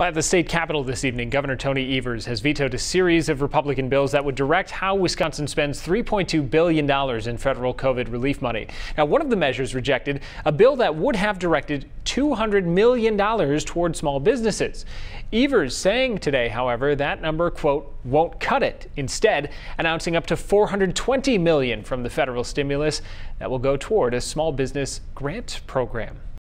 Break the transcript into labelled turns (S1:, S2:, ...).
S1: Well, at the state capitol this evening, Governor Tony Evers has vetoed a series of Republican bills that would direct how Wisconsin spends $3.2 billion in federal COVID relief money. Now, one of the measures rejected, a bill that would have directed $200 million toward small businesses. Evers saying today, however, that number, quote, won't cut it. Instead, announcing up to $420 million from the federal stimulus that will go toward a small business grant program.